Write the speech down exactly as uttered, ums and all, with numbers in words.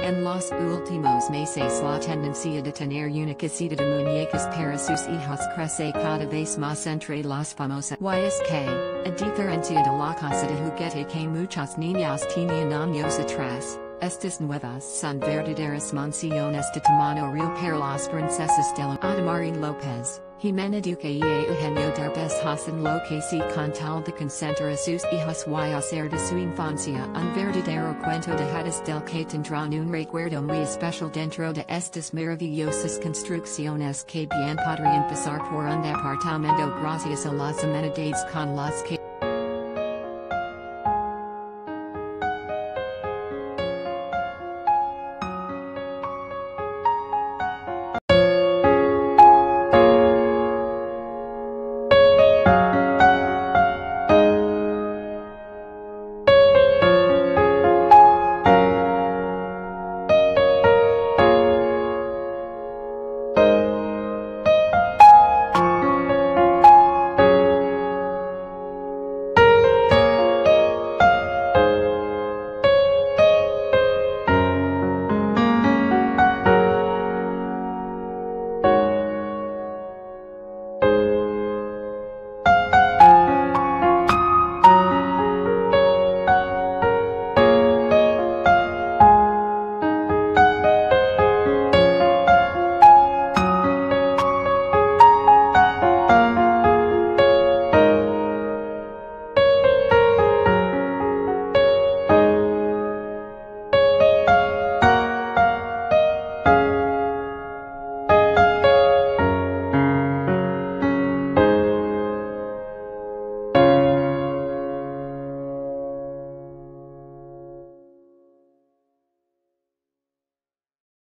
En los últimos meses la tendencia de tener una casita de muñecas para sus hijas crece cada vez más entre las famosas. Y es que, a diferencia de la casa de juguete que muchas niñas tenían años atrás, estas nuevas son verdaderas mansiones de tamaño real para las princesas de Adamari López, Ximena, Duque y Eugenio Derbez hacen lo que se con tal de consentir a sus hijas y hacer de su infancia un verdadero cuento de hadas del que tendrán un recuerdo muy especial dentro de estas maravillosas construcciones que bien podrían pasar por un departamento gracias a las amenidades con las que